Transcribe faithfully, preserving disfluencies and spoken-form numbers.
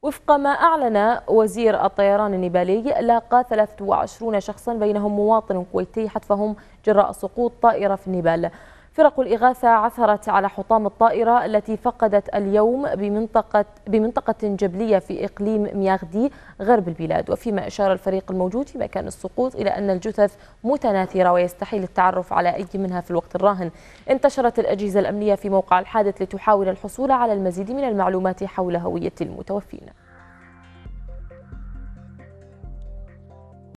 وفق ما أعلن وزير الطيران النيبالي، لاقى ثلاثة وعشرين شخصا بينهم مواطن كويتي حتفهم جراء سقوط طائرة في النيبال. فرق الإغاثة عثرت على حطام الطائرة التي فقدت اليوم بمنطقة بمنطقة جبلية في إقليم مياغدي غرب البلاد. وفيما أشار الفريق الموجود في مكان السقوط إلى أن الجثث متناثرة ويستحيل التعرف على أي منها في الوقت الراهن. انتشرت الأجهزة الأمنية في موقع الحادث لتحاول الحصول على المزيد من المعلومات حول هوية المتوفين.